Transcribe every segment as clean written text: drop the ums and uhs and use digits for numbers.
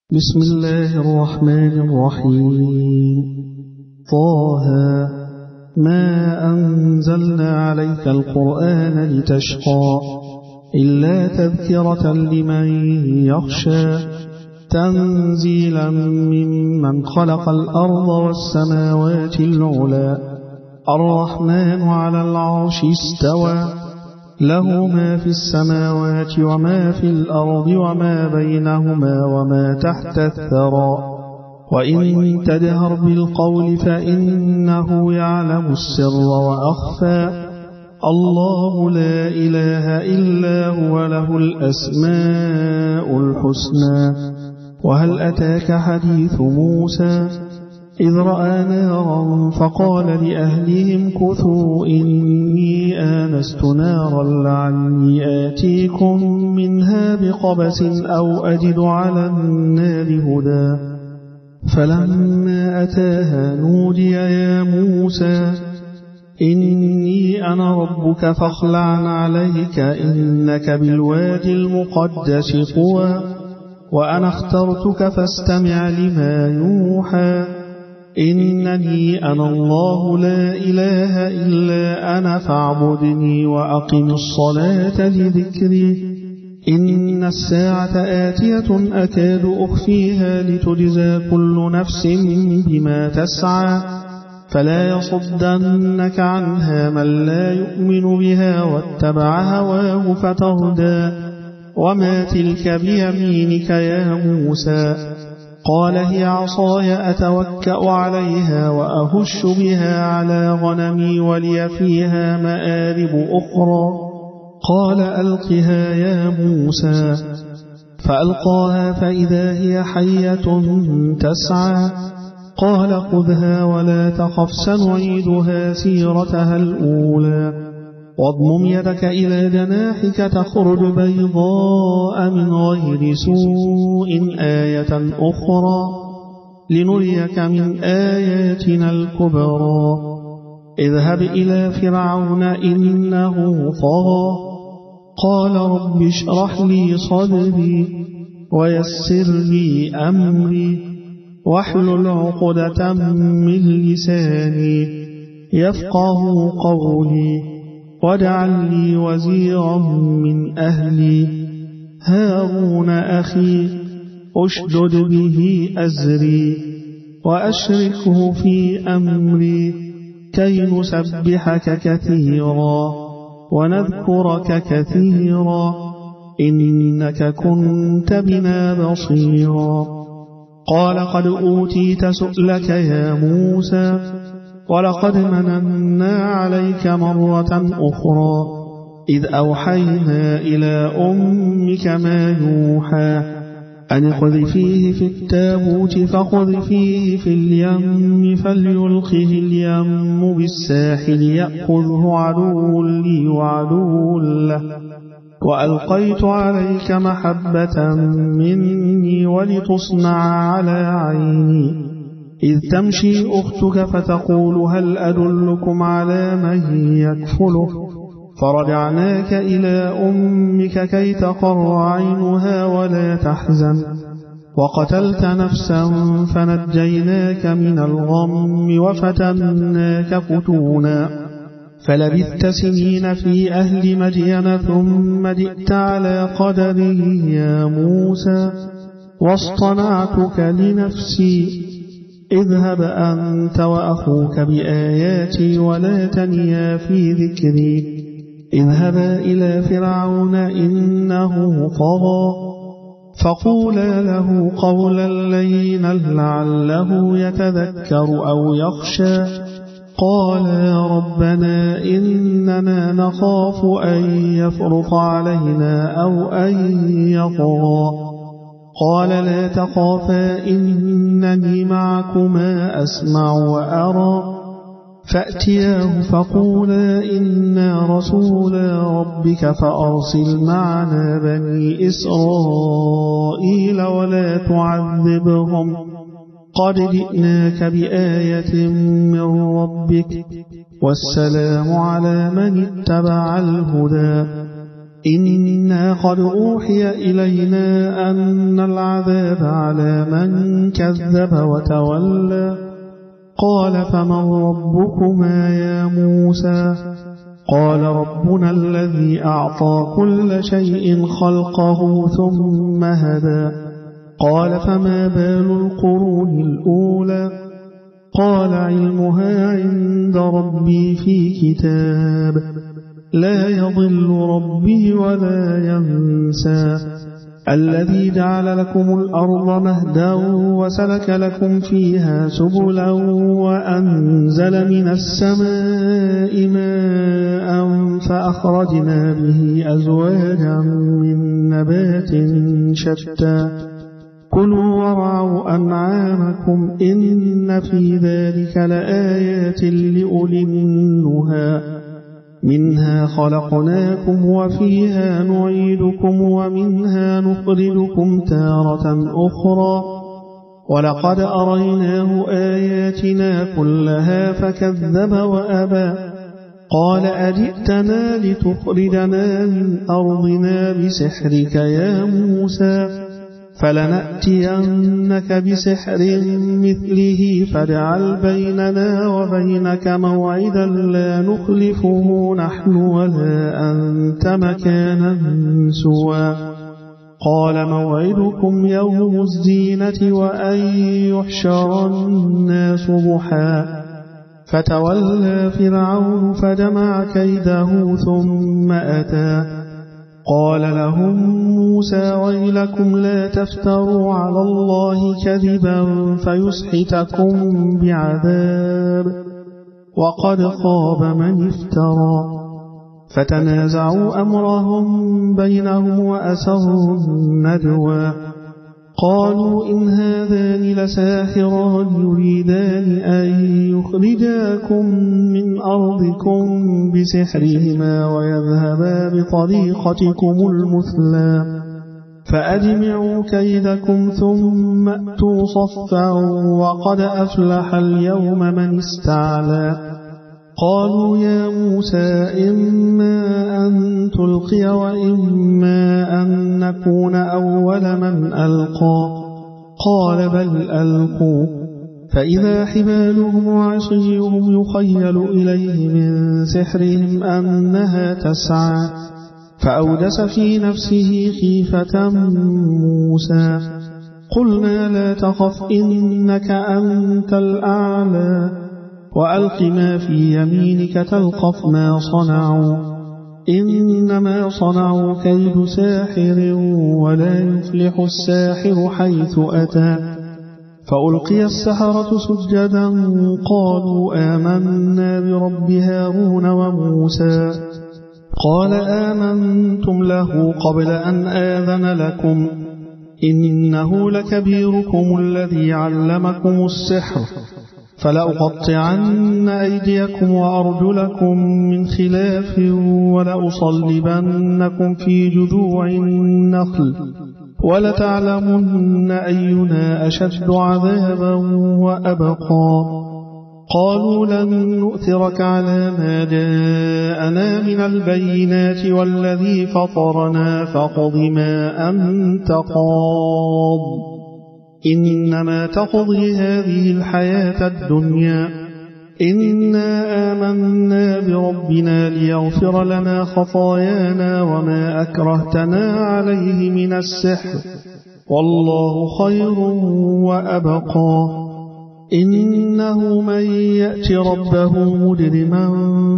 بسم الله الرحمن الرحيم. طه ما أنزلنا عليك القرآن لتشقى إلا تذكرة لمن يخشى تنزيلا ممن خلق الأرض والسماوات العلى الرحمن على العرش استوى له ما في السماوات وما في الأرض وما بينهما وما تحت الثرى وإن تجهر بالقول فإنه يعلم السر وأخفى الله لا إله إلا هو له الأسماء الحسنى. وهل أتاك حديث موسى إذ رأى نارا فقال لأهلهم كثوا إني آنست نارا لعلي آتيكم منها بقبس أو أجد على النار هدى فلما أتاها نودي يا موسى إني أنا ربك فاخلع عليك إنك بالوادي المقدس طوى وأنا اخترتك فاستمع لما يوحى إنني أنا الله لا إله إلا أنا فاعبدني وأقم الصلاة لذكري إن الساعة آتية أكاد أخفيها لتجزى كل نفس بما تسعى فلا يصدنك عنها من لا يؤمن بها واتبع هواه فتردى وما تلك بيمينك يا موسى قال هي عصاي أتوكأ عليها وأهش بها على غنمي ولي فيها مآرب أخرى قال ألقها يا موسى فألقاها فإذا هي حية تسعى قال خذها ولا تخف سنعيدها سيرتها الأولى واضمم يدك إلى جناحك تخرج بيضاء من غير سوء آية أخرى لنريك من آياتنا الكبرى اذهب إلى فرعون إنه طغى قال رب اشرح لي صدري ويسر لي أمري واحلل عقدة من لساني يفقه قولي واجعل لي وزيرا من أهلي هارون أخي أشدد به أزري وأشركه في أمري كي نسبحك كثيرا ونذكرك كثيرا إنك كنت بنا بصيرا قال قد أوتيت سؤلك يا موسى ولقد مننا عليك مرة أخرى إذ أوحينا إلى أمك ما يوحى أن اقذفيه في التابوت فاقذفيه في اليم فليلقه اليم بالساحل يأخذه عدو لي وعدو له وألقيت عليك محبة مني ولتصنع على عيني إذ تمشي أختك فتقول هل أدلكم على من يكفله فرجعناك إلى أمك كي تقر عينها ولا تحزن وقتلت نفسا فنجيناك من الغم وفتناك فتونا فلبثت سنين في أهل مدين ثم جئت على قدره يا موسى واصطنعتك لنفسي اذهب أنت وأخوك بآياتي ولا تنيا في ذكري اذهبا إلى فرعون إنه طغى فقولا له قولا لينا لعله يتذكر أو يخشى قالا ربنا إننا نخاف أن يفرط علينا أو أن يطغى قال لا تخافا إنني معكما أسمع وأرى فأتياه فقولا إنا رسولا ربك فأرسل معنا بني إسرائيل ولا تعذبهم قد جئناك بآية من ربك والسلام على من اتبع الهدى إنا قد أوحي إلينا أن العذاب على من كذب وتولى قال فمن ربكما يا موسى قال ربنا الذي أعطى كل شيء خلقه ثم هدى قال فما بال القرون الأولى قال علمها عند ربي في كتاب لا يضل ربي ولا ينسى الذي جعل لكم الأرض مهدا وسلك لكم فيها سبلا وأنزل من السماء ماء فأخرجنا به أزواجا من نبات شتى كلوا وارعوا أنعامكم إن في ذلك لآيات لأولي النهى منها خلقناكم وفيها نعيدكم ومنها نخرجكم تارة أخرى ولقد أريناه آياتنا كلها فكذب وأبى قال أجئتنا لتخرجنا من أرضنا بسحرك يا موسى فلنأتينك بسحر مثله فاجعل بيننا وبينك موعدا لا نخلفه نحن ولا أنت مكانا سوى قال موعدكم يوم الزينة وأن يحشر الناس ضحى فتولى فرعون فجمع كيده ثم أتى قال لهم موسى ويلكم لا تفتروا على الله كذبا فيسحتكم بعذاب وقد خاب من افترى فتنازعوا أمرهم بينهم وأسروا النجوى قالوا إن هذان لساحران يريدان أن يخرجاكم من أرضكم بسحرهما ويذهبا بطريقتكم المثلى فأجمعوا كيدكم ثم أتوا صفا وقد أفلح اليوم من استعلى قالوا يا موسى إما أن تلقي وإما أن نكون أول من ألقى قال بل ألقوا فإذا حبالهم وعصيهم يخيل إليه من سحرهم أنها تسعى فأوجس في نفسه خيفة موسى قلنا لا تخف إنك أنت الأعلى وألق ما في يمينك تلقف ما صنعوا إنما صنعوا كيد ساحر ولا يفلح الساحر حيث أتى فألقي السحرة سجدا قالوا آمنا برب هارون وموسى قال آمنتم له قبل أن آذن لكم إنه لكبيركم الذي علمكم السحر فلأقطعن أيديكم وأرجلكم من خلاف ولأصلبنكم في جذوع النخل ولتعلمن أينا أشد عذابا وأبقى قالوا لن نؤثرك على ما جاءنا من البينات والذي فطرنا فاقض ما أنت قاض إنما تقضي هذه الحياة الدنيا إنا آمنا بربنا ليغفر لنا خطايانا وما أكرهتنا عليه من السحر والله خير وأبقى إنه من يأت ربه مجرما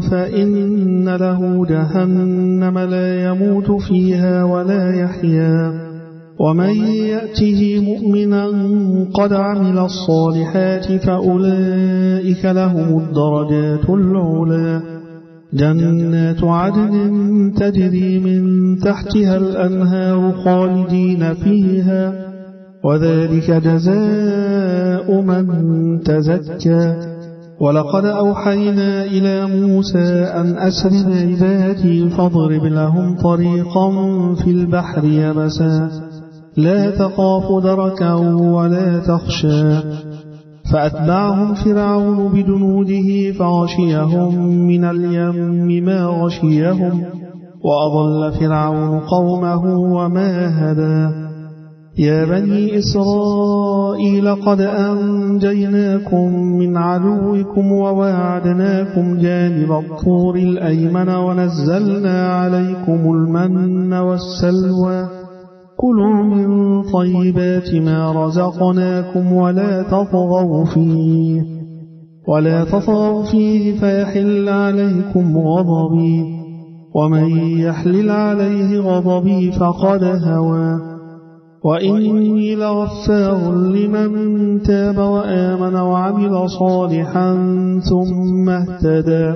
فإن له جهنم لا يموت فيها ولا يحيا ومن يأته مؤمنا قد عمل الصالحات فأولئك لهم الدرجات العلى جنات عدن تجري من تحتها الأنهار خالدين فيها وذلك جزاء من تزكى ولقد أوحينا إلى موسى أن أسر بعبادي فاضرب لهم طريقا في البحر يبسا لا تخاف دركا ولا تخشى فأتبعهم فرعون بجنوده فغشيهم من اليم ما غشيهم وأضل فرعون قومه وما هدى يا بني إسرائيل قد أنجيناكم من عدوكم وواعدناكم جانب الطور الأيمن ونزلنا عليكم المن والسلوى كلوا من طيبات ما رزقناكم ولا تطغوا فيه فيحل عليكم غضبي ومن يحلل عليه غضبي فقد هوى وإني لغفار لمن تاب وآمن وعمل صالحا ثم اهتدى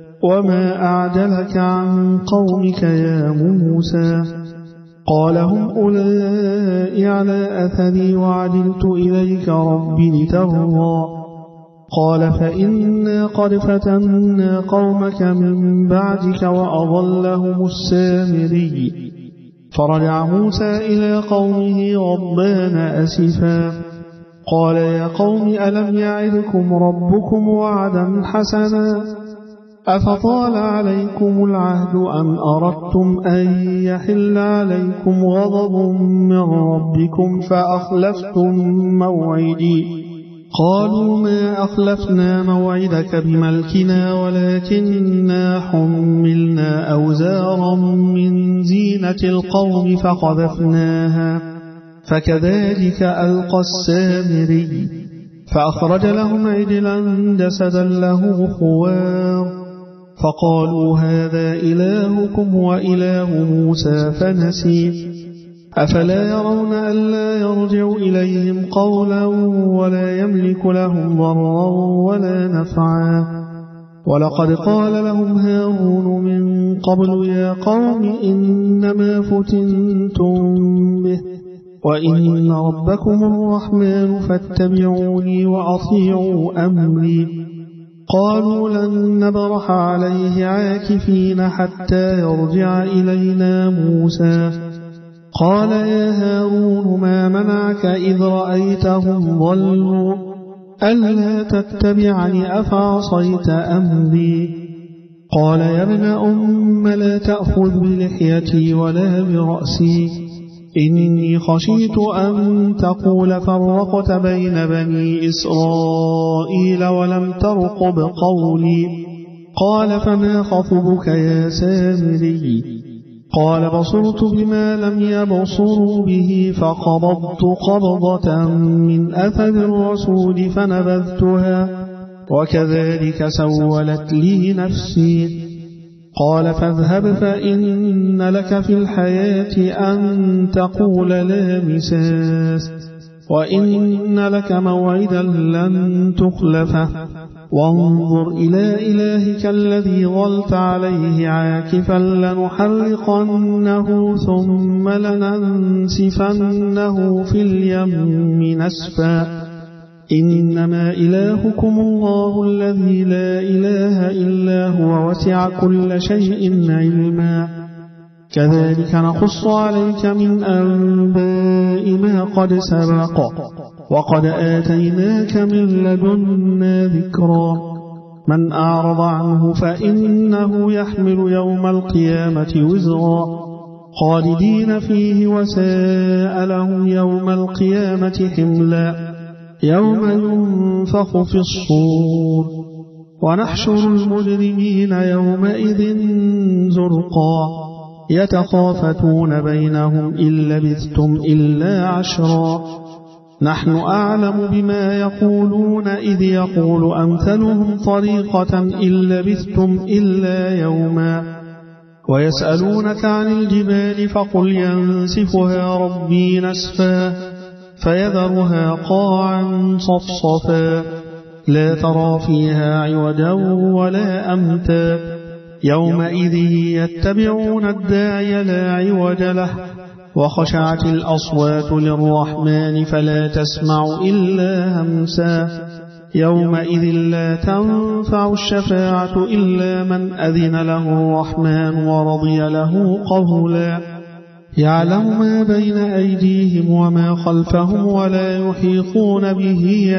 وما أعجلك عن قومك يا موسى قال هم أولئك على أثري وعجلت إليك رب لترضى قال فإنا قد فتنا قومك من بعدك وأضلهم السامري فرجع موسى إلى قومه غضبان أسفا قال يا قوم ألم يعدكم ربكم وعدا حسنا أفطال عليكم العهد أم أردتم أن يحل عليكم غضب من ربكم فأخلفتم موعدي قالوا ما أخلفنا موعدك بملكنا ولكننا حملنا أوزارا من زينة القوم فقذفناها فكذلك ألقى السامري فأخرج لهم عجلا جسدا له خوار فقالوا هذا إلهكم وإله موسى فنسي أفلا يرون ألا يرجع إليهم قولا ولا يملك لهم ضرا ولا نفعا ولقد قال لهم هارون من قبل يا قوم إنما فتنتم به وإن ربكم الرحمن فاتبعوني وأطيعوا أمري قالوا لن نبرح عليه عاكفين حتى يرجع إلينا موسى قال يا هارون ما منعك إذ رأيتهم ضلوا ألا تتبعني أفعصيت أمري قال يا ابن أم لا تأخذ بلحيتي ولا برأسي إني خشيت أن تقول فرقت بين بني إسرائيل ولم ترقب قولي قال فما خطبك يا سامري قال بصرت بما لم يبصروا به فقبضت قبضة من أثر الرسول فنبذتها وكذلك سولت لي نفسي قال فاذهب فإن لك في الحياة أن تقول لا مساس وإن لك موعدا لن تخلفه وانظر إلى إلهك الذي ظلت عليه عاكفا لنحرقنه ثم لننسفنه في اليم نسفا إنما إلهكم الله الذي لا إله إلا هو وسع كل شيء علما كذلك نقص عليك من أنباء ما قد سبق وقد آتيناك من لدنا ذكرا من أعرض عنه فإنه يحمل يوم القيامة وزرا خالدين فيه وساء لهم يوم القيامة حملا يوم ينفخ في الصور ونحشر المجرمين يومئذ زرقا يتخافتون بينهم إن لبثتم إلا عشرا نحن أعلم بما يقولون إذ يقول أمثلهم طريقة إن لبثتم إلا يوما ويسألونك عن الجبال فقل ينسفها ربي نسفا فيذرها قاعا صفصفا لا ترى فيها عوجا ولا أمتا يومئذ يتبعون الداعي لا عوج له وخشعت الأصوات للرحمن فلا تسمع إلا همسا يومئذ لا تنفع الشفاعة إلا من أذن له الرحمن ورضي له قولا يعلم ما بين أيديهم وما خلفهم ولا يحيطون به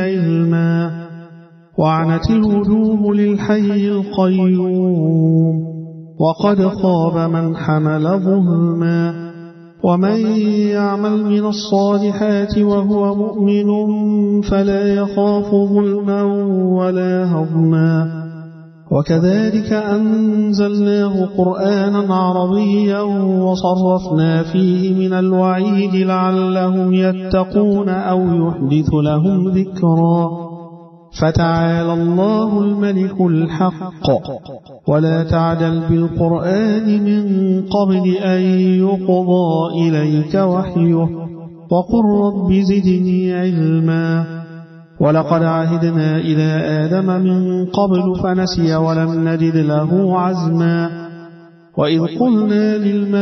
علما وعنت الوجوه للحي القيوم وقد خاب من حمل ظلما. ومن يعمل من الصالحات وهو مؤمن فلا يخاف ظلما ولا هضما. وكذلك أنزلناه قرآنا عربيا وصرفنا فيه من الوعيد لعلهم يتقون أو يحدث لهم ذكرا. فتعالى الله الملك الحق ولا تعجل بالقرآن من قبل أن يقضى إليك وحيه وقل رب زدني علما. ولقد عهدنا إلى آدم من قبل فنسي ولم نجد له عزما. وإذ قلنا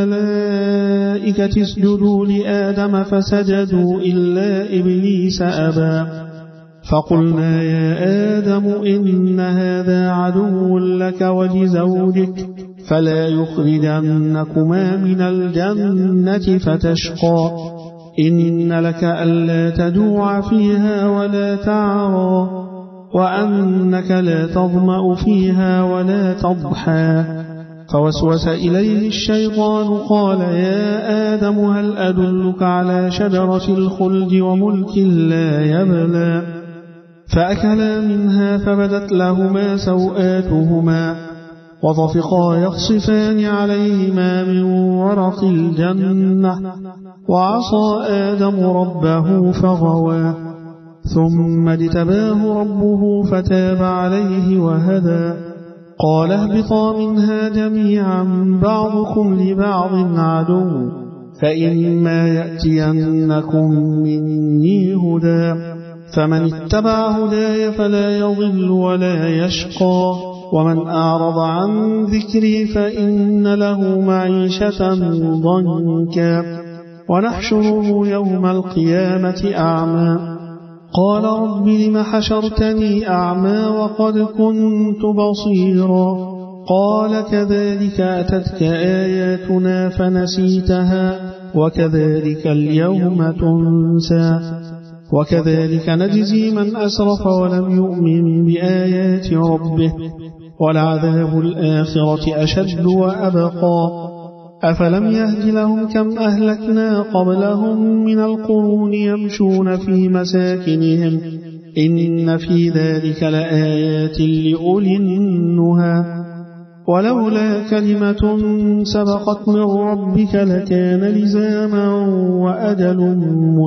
للملائكة اسجدوا لآدم فسجدوا إلا إبليس أبى فقلنا يا آدم إن هذا عدو لك ولزوجك فلا يخرجنكما من الجنة فتشقى. إن لك ألا تجوع فيها ولا تعرى وأنك لا تظمأ فيها ولا تضحى. فوسوس إليه الشيطان قال يا آدم هل أدلك على شجرة الخلد وملك لا يبلى. فأكلا منها فبدت لهما سوآتهما وطفقا يخصفان عليهما من ورق الجنة وعصى آدم ربه فغوى ثم اجتباه ربه فتاب عليه وهدى. قال اهبطا منها جميعا بعضكم لبعض عدو فإما يأتينكم مني هدى فمن اتبع هداي فلا يضل ولا يشقى ومن أعرض عن ذكري فإن له معيشة ضنكا ونحشره يوم القيامة أعمى. قال رب لم حشرتني أعمى وقد كنت بصيرا. قال كذلك أتتك آياتنا فنسيتها وكذلك اليوم تنسى. وكذلك نجزي من أسرف ولم يؤمن بآيات ربه ولعذاب الآخرة أشد وأبقى. أفلم يهد لهم كم أهلكنا قبلهم من القرون يمشون في مساكنهم إن في ذلك لآيات لأولي النهى. ولولا كلمة سبقت من ربك لكان لزاما وأجل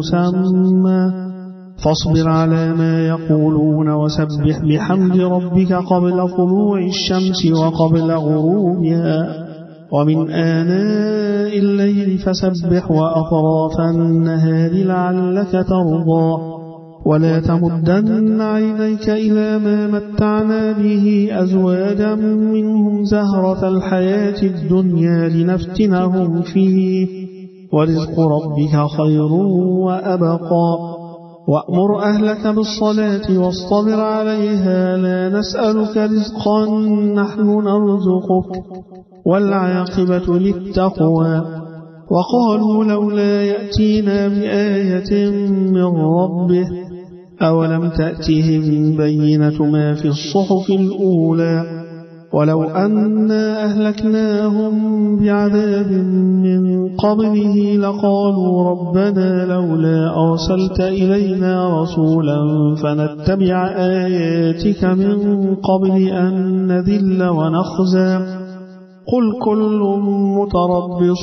مسمى. فاصبر على ما يقولون وسبح بحمد ربك قبل طلوع الشمس وقبل غروبها ومن آناء الليل فسبح وأطراف النهار لعلك ترضى. ولا تمدن عينيك إلى ما متعنا به أزواجا منهم زهرة الحياة الدنيا لنفتنهم فيه ورزق ربك خير وأبقى. وأمر أهلك بالصلاة واصطبر عليها لا نسألك رزقا نحن نرزقك والعاقبة للتقوى. وقالوا لولا يأتينا بآية من ربه أولم تأتهم بينة ما في الصحف الأولى. ولو أنا أهلكناهم بعذاب من قبله لقالوا ربنا لولا أرسلت إلينا رسولا فنتبع آياتك من قبل أن نذل ونخزى. قل كل متربص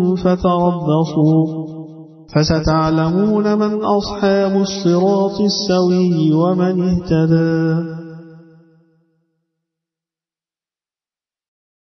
فتربصوا فستعلمون من أصحاب الصراط السوي ومن اهتدى.